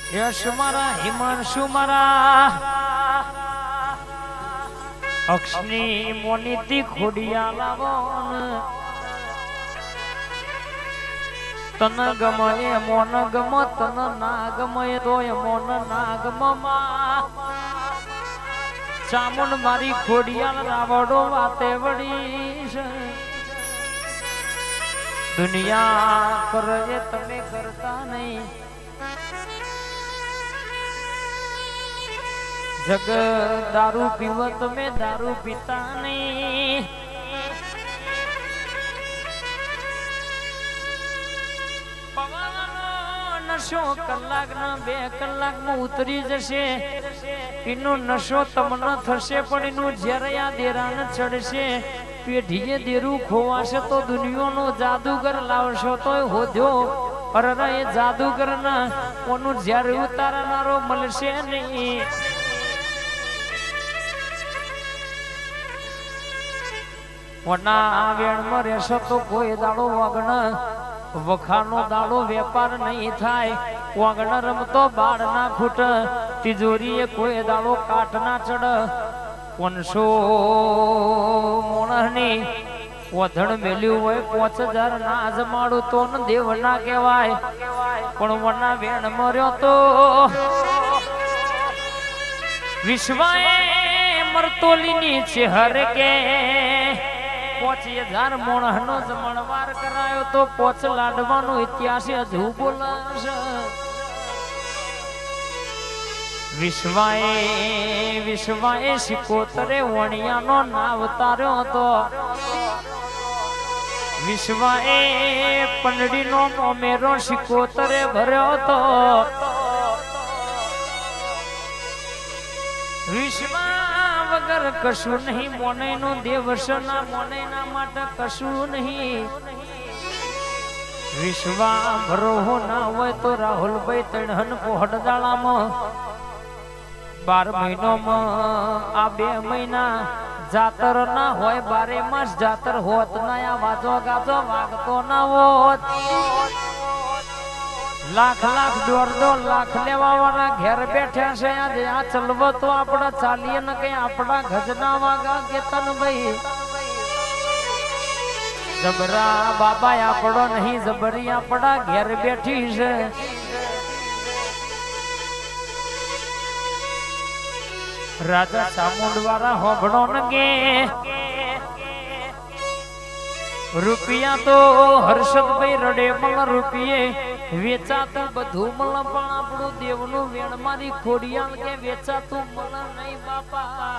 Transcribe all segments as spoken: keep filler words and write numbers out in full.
યશ મારા હિમાંશુ મારા અક્ષની મોનીતી ખોડિયા લાવો તન ગમે મોન ગમ તન ના ગમે તોય મોન ના ગમમાં ચામુંડ મારી ખોડિયાલ રાવડો વાતે વળી છે દુનિયા કરે તમે કરતા નહીં જગ દારૂ પીવો તમે દારૂ પીતા નહીં નશો કલાક ના બે કલાક માં ઉતરી જશે એનો નશો તમને થશે પણ એનું જ્યારે આ દેરાન ચડશે પેઢીએ દેરું ખોવાશે તો દુનિયાનો જાદુગર લાવશો તો હોદ્યો અરે એ જાદુગર ના કોનું જ્યારે ઉતારનારો મળશે નહીં વના વેણમાં રહેશો તો કોઈ દાડો વગણ વખાનો દાડો વેપાર નહીં થાય વગણ રમતો બાળ ના ખૂટ તિજોરીએ કોઈ દાડો કાટ ના ચડ પાંચસો મોણની વધણ મેલ્યું હોય પાંચ હજાર ના અજમાડું તો દેવ ના કહેવાય પણ વના વેણ મર્યો તો વિશ્વાએ મરતોલી ની ચેહર કે પોચ હજાર મોણનો જમણવાર કરાયો તો પોચ લાડવાનો ઇતિહાસ હજુ બોલાશે વિશ્વાએ વિશ્વાએ સિકોતરે વણિયાનો નાવ તાર્યો હતો વિશ્વાએ પંડડીનો મોમેરો સિકોતરે ભર્યો હતો વિશ્વા વગર કશું નહીં મોને નો દેવસના મોને ના માટે કશું નહીં વિશ્વા ભરો ના હોય તો રાહુલભાઈ તણહન પોહડદાળામાં બાર મહિનોમાં આ બે મહિના જાતર ના હોય બારે માસ જાતર હોત ના આ વાજો ગાજો વાગતો ના હોત લાખ લાખ દોઢ દોઢ લાખ લેવા વાળા ઘેર બેઠ્યા છે આજે આ ચલવો તો આપડા ચાલીએ ને કઈ આપડા ગજના વાગા કેતન ભાઈ જબરા બાબા આપડો નહીં જબરી આપડા ઘેર બેઠી છે રાજા ચામુંડ વાળા હોબળો નગે રૂપિયા તો હર્ષદભાઈ રડે મળ રૂપિયે વેચાતું બધું મળ પણ આપણું દેવનું વેણ મારી ખોડિયાલ કે વેચાતું મળ નહીં બાપા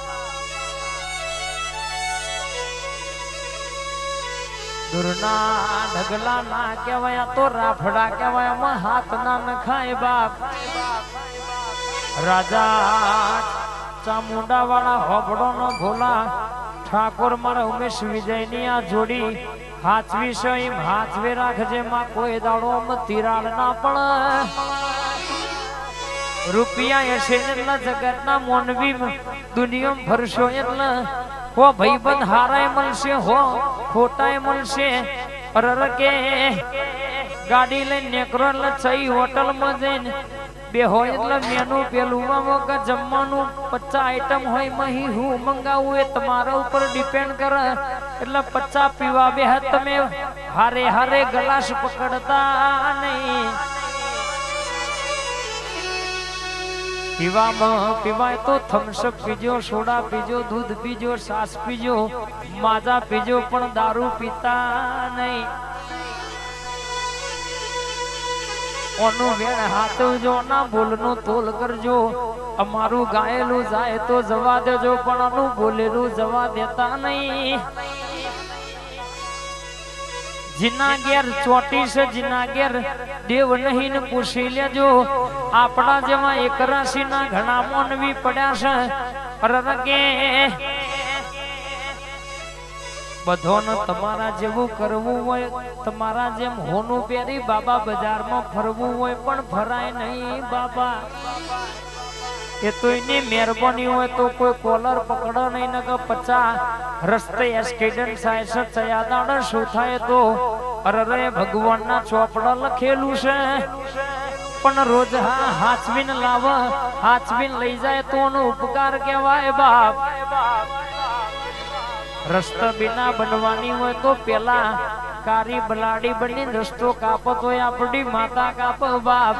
દુરના ઢગલા ના કહેવાય તો રાફડા કહેવાય માં હાથ ના નખાય બાપ રાજા ચામુંડા વાળા હોબડો નો ભોલા ઠાકોર મારા ઉમેશ વિજય ની આ જોડી હાચવી છે એમ હાચવે રાખજે માં કોઈ દાડો તિરાડ ના પણ રૂપિયા એસે એટલા જગત ના મોનવી દુનિયા ફરશો એટલે હો ભાઈબંધ હારાય મળશે હો ખોટાય મળશે અરર કે ગાડી લઈને નેકરો એટલે ચઈ હોટલ માં જઈને બે હોય એટલે મેનુ પેલું કે જમવાનું પચાસ આઈટમ હોય મહી હું મંગાવું એ તમારા ઉપર ડિપેન્ડ કરે એટલે પચાસ પીવા બે તમે હારે હારે ગ્લાસ પકડતા નહીં પીવામાં પીવાય તો થમ્સઅપ પીજો સોડા પીજો દૂધ પીજો છાસ પીજો માજા પીજો પણ દારૂ પીતા નહીં ઓનું વેણ હાથવજો ના બોલનું તોલ કરજો અમારું ગાયેલું જાય તો જવા દેજો પણ આનું બોલેલું જવા દેતા નહીં જીના ઘેર ચોટી છે જીના ઘેર દેવ નહીં ને પૂછી લેજો આપણા જેવા એકરાશી ના ઘણા મોનવી પડ્યા છે અરરકે બધોને તમારા જેવું કરવું હોય તમારા જેમ હોનું પહેરી બાબા બજારમાં ફરવું હોય પણ ફરાય નહીં બાબા એ તો એની મહેરબાની હોય તો કોઈ કોલર પકડો નહીં ને પચાસ રસ્તે એક્સિડન્ટ થાય છે ચયાદાડ શું થાય તો અરે ભગવાન ના ચોપડા લખેલું છે પણ રોજ હા હાચવીને લાવ હાચવીને લઈ જાય તો એનો ઉપકાર કહેવાય બાપ રસ્તા બિના બનવાની હોય તો પેલા કારી બલાડી બની રસ્તો કાપત હોય આપણી માતા કાપ બાપ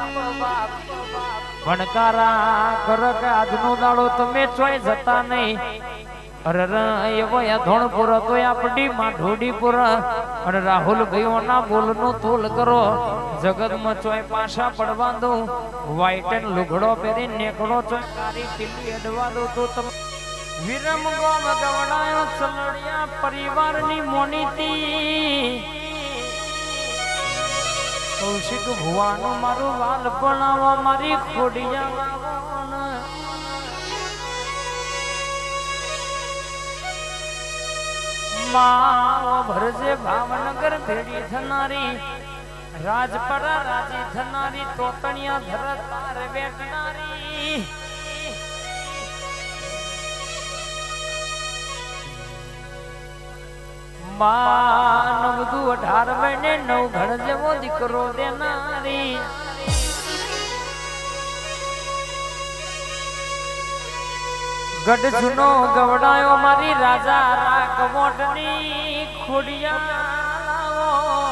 ભણકારા કર કે આજનો દાડો તમે ચોય જતા નહીં અરે એવો ધોણ પૂરો તો આપણી માં ઢોડી પૂરા અને રાહુલ ભાઈઓના બોલનો તોલ કરો જગતમાં ચોય પાછા પડવા દો વ્હાઈટ એન્ડ લુગડો પહેરી નેકડો ચોય કારી ટીલી અડવા દો તો તમે વિરમ ગોમ ગવડાયો ચલડિયા પરિવારની મોનીતી કૌશિક ભુવાનું મારું વાલ બનાવો મારી ખોડિયા માવો ભરજે ભાવનગર ભેડી થનારી રાજપરા રાજી થનારી તોતણિયા ધરતાર વેટનારી માં નવદુ અઢાર મહિને નવ ઘણ જેવો દીકરો દેનારી ગઢ જૂનો ગવડાયો મારી રાજા રાકવોટની ખોડિયા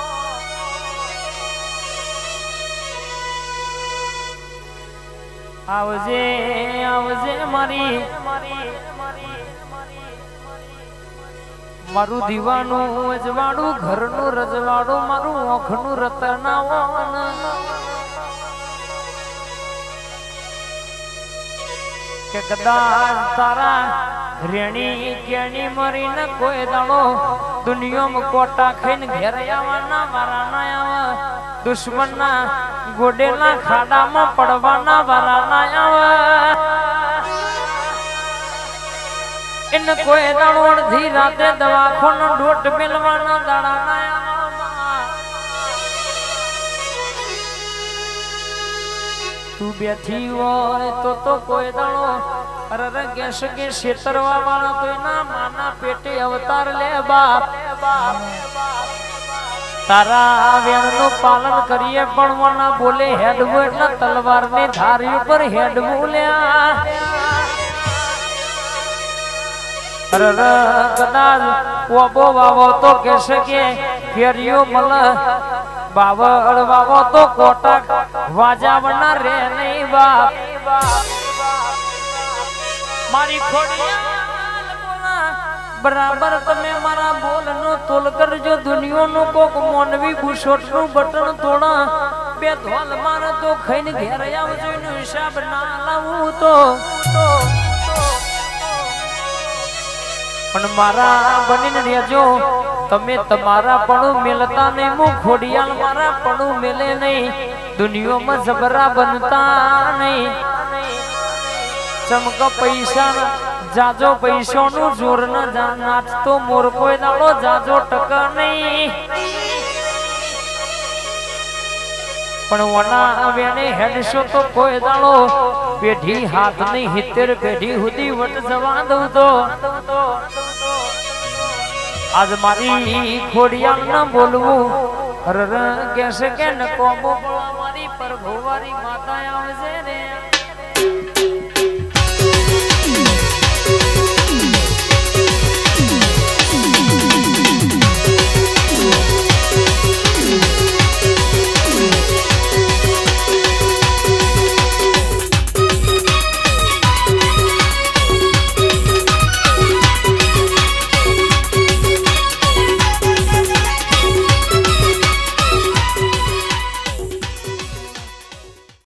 આવજે આવજે મારી મારું દીવાનું અજવાડું ઘરનું રજવાડું મારું ઓખનું રતનાવન કે કદાચ તારા રેણી કેણી મરીને કોઈ દાડો દુનિયામાં કોટા ખાઈને ઘેર આવવાના વારા ના આવે દુશ્મનના ગોડેલા ખાડામાં પડવાના વારા ના આવે એને કોઈ દાડો અડધી રાતે દવાખાનો ડોટ મેલવાના દાડા ના તું બેઠી હોય તો તો કોઈ દાડો અરે કેસ કે છેતરવા વાળા તો એના માના પેટે અવતાર લે બાપ તારા વેણનું પાલન કરીએ પણ વના બોલે હેડવું એટલે તલવારની ધારી ઉપર હેડવું લ્યા અરે કદાચ ઓબો વાવો તો કેસે કે ફેરિયો મલ બાવળ વાવો તો કોટક વાજાવના રે નહીં બાપ મારી ખોડિયા બરાબર તમે મારા બોલનો તોલ કરજો દુનિયાનો કોક મોનવી બુશોટનું બટન તોડા બે ધોલ મારે તો ખાઈને ઘેર આવજો એનો હિસાબ ના લાવું તો પણ મારા બનીને રહેજો તમે તમારા પડું મેલતા નહીં હું ખોડિયાલ મારા પડું મેલે નહીં દુનિયામાં જબરા બનતા નહીં ચમક પૈસા જાજો પૈસાનું જોર ન નાચતો મોર કોઈ દાડો જાજો ટકા નહીં પણ વના વેને હેડશો તો કોઈ દાડો પેઢી હાથ ની હિતેર પેઢી સુધી વટ જવા દઉં તો આજ મારી ખોડિયાલ ન બોલવું અરર કેસે કે ન કોમો મારી પ્રભુ વારી માતા આવશે રે